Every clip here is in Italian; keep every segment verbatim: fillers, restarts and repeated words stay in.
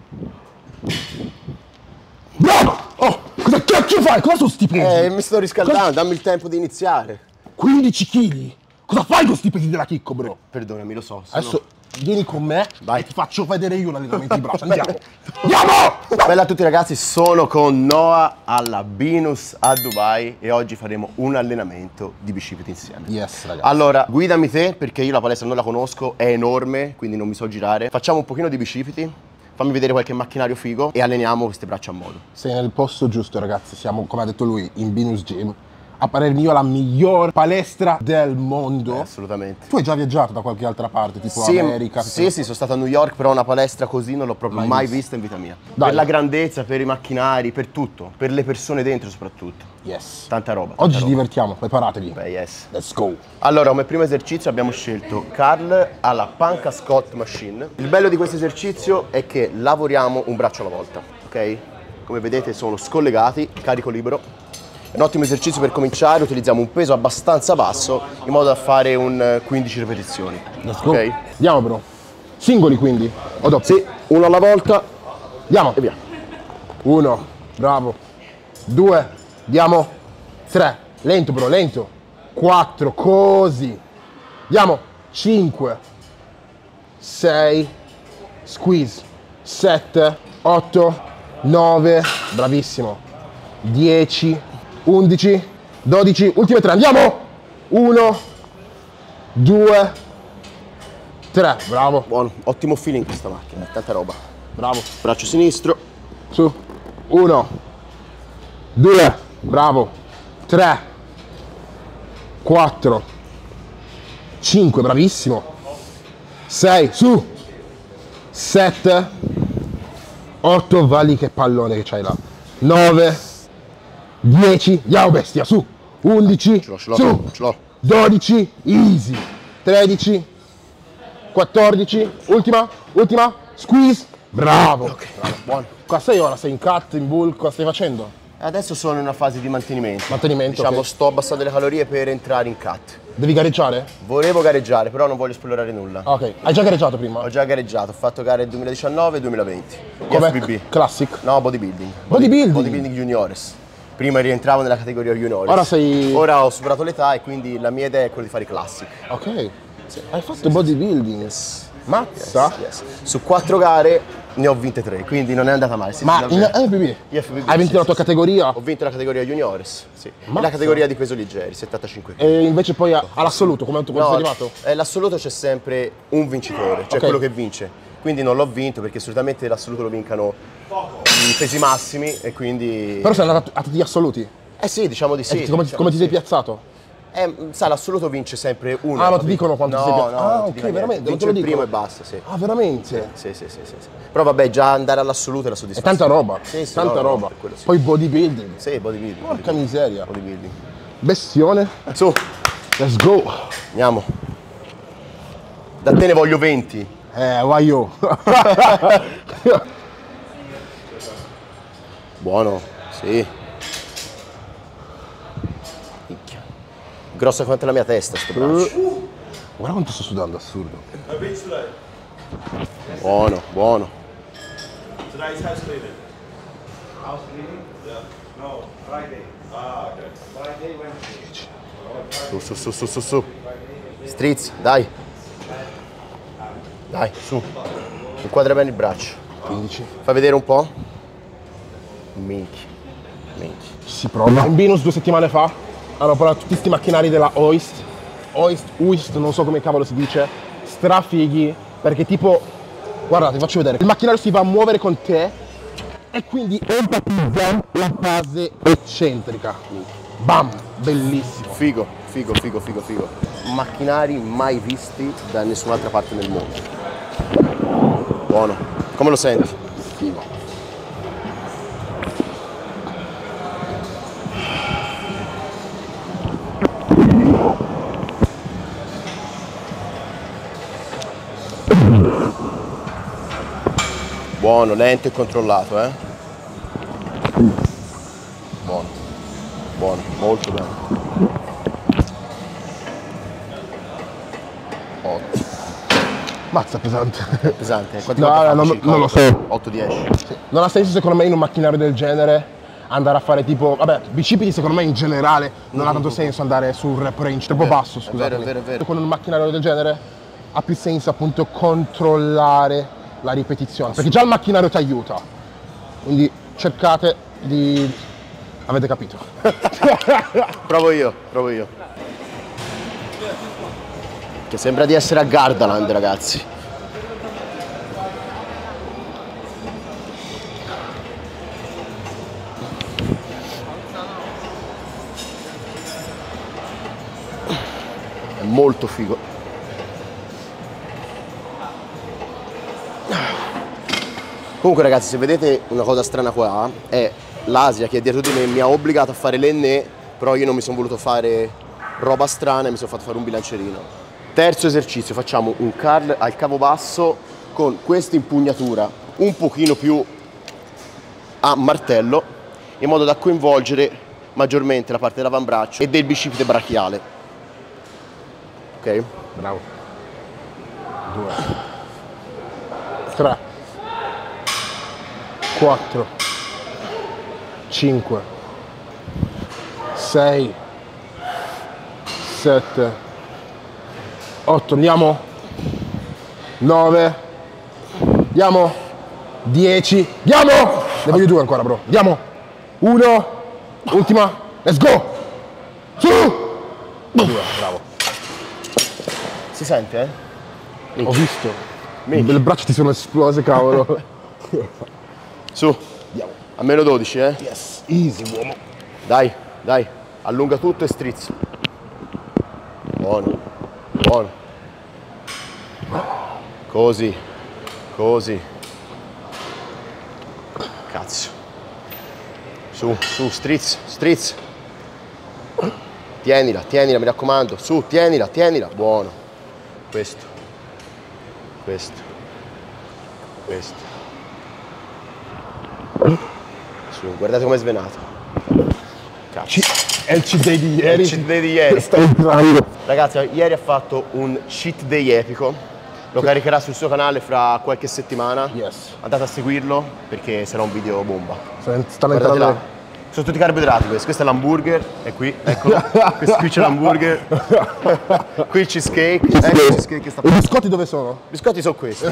Bravo! Oh, cosa cacchio fai? Cosa sono sti pesi? Eh, mi sto riscaldando, cosa... dammi il tempo di iniziare. quindici chili? Cosa fai con sti pesi della Chicco, bro? Perdonami, lo so. Sono... Adesso vieni con me, vai, e ti faccio vedere io l'allenamento di braccia. Andiamo! Andiamo! Bella a tutti ragazzi, sono con Noah alla Binus a Dubai e oggi faremo un allenamento di bicipiti insieme. Yes, ragazzi. Allora, guidami te perché io la palestra non la conosco, è enorme, quindi non mi so girare. Facciamo un pochino di bicipiti, fammi vedere qualche macchinario figo e alleniamo queste braccia a modo. Sei nel posto giusto, ragazzi. Siamo, come ha detto lui, in Binus Gym. A parer mio la miglior palestra del mondo. Eh, assolutamente. Tu hai già viaggiato da qualche altra parte, tipo sì, America? Sì, tipo... sì, sono stato a New York, però una palestra così non l'ho proprio mai, mai vista in vita mia. Dai. Per la grandezza, per i macchinari, per tutto, per le persone dentro soprattutto. Yes. Tanta roba. Tanta Oggi roba. ci divertiamo, preparatevi. Beh, yes. Let's go. Allora, come primo esercizio abbiamo scelto Carl alla Panca Squat Machine. Il bello di questo esercizio è che lavoriamo un braccio alla volta, ok? Come vedete sono scollegati, carico libero. È un ottimo esercizio per cominciare, utilizziamo un peso abbastanza basso in modo da fare un quindici ripetizioni. Let's go. Ok? Andiamo bro. Singoli quindi? O dopo? Sì, uno alla volta. Andiamo. E via. Uno, bravo. Due, andiamo. Tre, lento bro, lento. Quattro, così. Andiamo. Cinque. Sei. Squeeze. Sette. Otto. Nove. Bravissimo. Dieci. undici, dodici, ultime tre, andiamo! uno, due, tre, bravo. Buono, ottimo feeling questa macchina, tanta roba. Bravo. Braccio sinistro. Su, uno, due, bravo, tre, quattro, cinque, bravissimo, sei, su, sette, otto, vali che pallone che c'hai là, nove, dieci, andiamo bestia, su, undici, ce l'ho, ce l'ho, su, ce l'ho. dodici, easy, tredici, quattordici, ultima, ultima, squeeze, bravo, Ok, bravo, buono. Qua sei ora, sei in cut, in bulk, cosa stai facendo? Adesso sono in una fase di mantenimento. Mantenimento, Diciamo, ok. sto abbassando le calorie per entrare in cut. Devi gareggiare? Volevo gareggiare, però non voglio esplorare nulla. Ok, hai già gareggiato prima? Ho già gareggiato, ho fatto gare duemiladiciannove e duemilaventi. Come? F B B. Classic? No, bodybuilding. Bodybuilding? Bodybuilding juniores. Prima rientravo nella categoria juniores. Ora sei... Ora ho superato l'età e quindi la mia idea è quella di fare classic. Ok. Sì. Hai fatto bodybuilding? Yes. Mazza? Yes, yes. Su quattro gare ne ho vinte tre, quindi non è andata male. Sì, Ma sì, in davvero. F B B? F B B, Hai vinto sì, la tua sì, categoria? Ho vinto la categoria juniores, sì. E Mazza. la categoria di peso leggeri, settantacinque chili. E invece poi all'assoluto, come quando sei arrivato? All'assoluto c'è sempre un vincitore, cioè Ok. quello che vince. Quindi non l'ho vinto perché solitamente l'assoluto lo vincano i pesi massimi e quindi... Però sei andato a tutti gli assoluti? Eh sì, diciamo di sì. E come, diciamo come ti di sei sì. piazzato? Eh, sai, l'assoluto vince sempre uno. Ah, ma ti capito? dicono quanto no, ti sei piazzato? No, Ah, non ti ok, dico niente. veramente, non te Vince lo il dicono? primo e basta, sì. Ah, veramente? Sì, sì, sì, sì, sì. Però vabbè, già andare all'assoluto è la È soddisfazione. tanta roba, Sì, sì, tanta no, no, roba. per quello sì. Poi bodybuilding. Sì, bodybuilding. Porca miseria. Bodybuilding. Bestione. Su, Let's go. andiamo. Da te ne voglio venti. Eh, vai io. Buono, sì. Minchia. Grossa quanto la mia testa sto braccio. Guarda quanto sto sudando, assurdo. Buono, buono. Today's house cleaning. House cleaning? Yeah. No, Friday. Ah, okay. Friday, Wednesday. Su, su, su, su, su, su. Strizza, dai. Dai, su. Inquadra bene il braccio. quindici. Fai vedere un po'. Minchia. Minchia. Si prova. In Binus due settimane fa hanno provato tutti questi macchinari della Hoist. Hoist, Uist, non so come cavolo si dice. Strafighi. Perché tipo, guardate, vi faccio vedere. Il macchinario si va a muovere con te e quindi empatizza la fase eccentrica. Bam, bellissimo. Figo, figo, figo, figo, figo. Macchinari mai visti da nessun'altra parte nel mondo. Buono. Come lo senti? Figo. Buono, lento e controllato, eh? Buono, buono, molto bene. Ottimo. Mazza, pesante. È pesante. Quanti No, volte non, non lo so. otto dieci. Sì. Non ha senso secondo me in un macchinario del genere andare a fare tipo, vabbè, bicipiti secondo me in generale non ha tanto senso andare sul rep range troppo basso, scusate. È vero, è vero, è vero. Con un macchinario del genere ha più senso appunto controllare la ripetizione, perché già il macchinario ti aiuta. Quindi cercate di... avete capito. Provo io, provo io. Che sembra di essere a Gardaland, ragazzi. È molto figo. Comunque ragazzi, se vedete una cosa strana qua, è l'Asia che è dietro di me mi ha obbligato a fare l'enne, però io non mi sono voluto fare roba strana e mi sono fatto fare un bilancerino. Terzo esercizio, facciamo un curl al cavo basso con questa impugnatura un pochino più a martello, in modo da coinvolgere maggiormente la parte dell'avambraccio e del bicipite brachiale. Ok? Bravo. Due. Tre. Quattro. Cinque. Sei. Sette. Otto. Andiamo. Nove. Andiamo. Dieci. Andiamo. Ne voglio due ancora, bro. Andiamo. Uno. Ultima. Let's go. Su. Due. Bravo. Si sente, eh? Ho visto. Minchia. Le braccia ti sono esplose, cavolo. Su. Andiamo. A meno dodici, eh? Yes. Easy, uomo. Dai, dai. Allunga tutto e strizza. Buono. Buono. Così. Così. Cazzo. Su, su, strizza, strizza. Tienila, tienila, mi raccomando. Su, tienila, tienila. Buono. Questo. Questo. Questo. Su, guardate com'è svenato. Cazzo. È il cheat day di ieri. Il cheat day di ieri. Sta entrando. Ragazzi, ieri ha fatto un cheat day epico. Lo caricherà sul suo canale fra qualche settimana. Yes. Andate a seguirlo perché sarà un video bomba. Stanno Guardate entrando. là. Sono tutti carboidrati questi. Questo è l'hamburger, è qui, eccolo. Questo qui c'è l'hamburger. Qui il cheesecake. Ecco il cheesecake che sta I biscotti dove sono? I biscotti sono questi.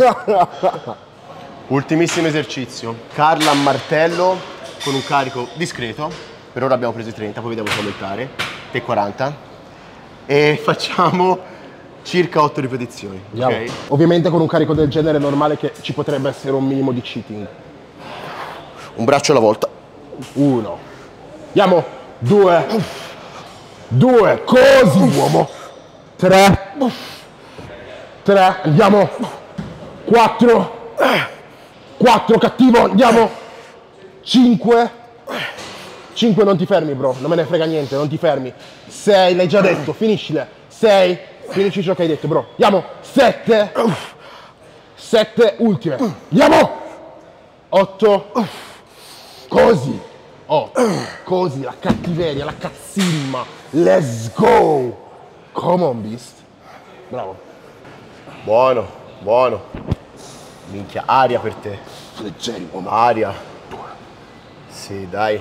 Ultimissimo esercizio. Curl a martello con un carico discreto. Per ora abbiamo preso i trenta, poi vediamo come aumentare. Te quaranta. E facciamo circa otto ripetizioni. Andiamo. Ok? Ovviamente con un carico del genere è normale che ci potrebbe essere un minimo di cheating. Un braccio alla volta. Uno. Andiamo. Due. Due. Così, uomo. Tre. Tre. Andiamo. Quattro. Quattro, cattivo. Andiamo. Cinque. Cinque, non ti fermi, bro. Non me ne frega niente, non ti fermi. Sei, l'hai già detto. Finiscile. Sei. Finisci ciò che hai detto, bro. Andiamo. Sette. Sette, ultime. Andiamo. Otto. Così. Oh, così, la cattiveria, la cazzimma. Let's go. Come on, beast. Bravo. Buono, buono. Minchia, aria per te. Leggeri, uomo. Aria. Sì, dai.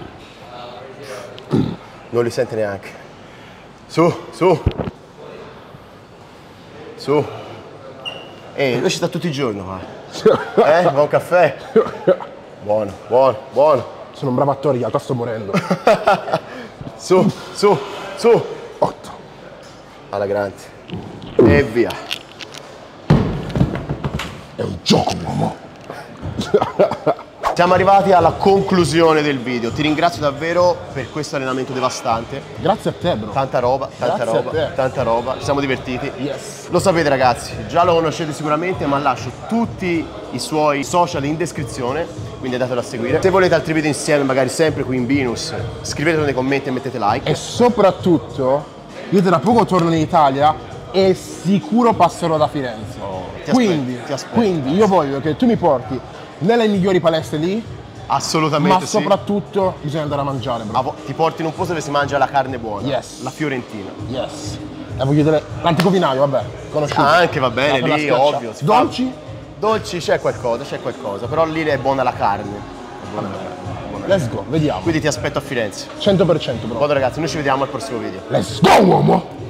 Non li sente neanche. Su, su. Su. Ehi, lui ci sta tutti i giorni qua. Eh, fa un caffè. Buono, buono, buono. Sono un bravo attore, in realtà sto morendo. Su, su, su. Otto. Alla grande. E via. È un gioco, uomo. Siamo arrivati alla conclusione del video. Ti ringrazio davvero per questo allenamento devastante. Grazie a te, bro. Tanta roba, tanta Grazie a roba, te. tanta roba. Ci siamo divertiti. Yes. Lo sapete ragazzi, già lo conoscete sicuramente, ma lascio tutti i suoi social in descrizione, quindi andatelo a seguire. Se volete altri video insieme, magari sempre qui in Venus, scrivetelo nei commenti e mettete like. E soprattutto, io tra poco torno in Italia e sicuro passerò da Firenze. ti quindi, aspetto, ti aspetto. quindi io voglio che tu mi porti nelle migliori palestre lì, Assolutamente ma sì. soprattutto bisogna andare a mangiare, bro. Ah, vo- ti porti in un posto dove si mangia la carne buona, Yes. la fiorentina. Yes. Eh, voglio vedere l'antico vinaio, vabbè, conosciuto. Ah, anche va bene, La- la lì schiaccia. ovvio. si fa- Dolci? Dolci c'è qualcosa, c'è qualcosa, però lì è buona la carne. È buona la carne. è buona la Let's go, vediamo. Quindi ti aspetto a Firenze. cento per cento però. Vado ragazzi, noi ci vediamo al prossimo video. Let's go, uomo!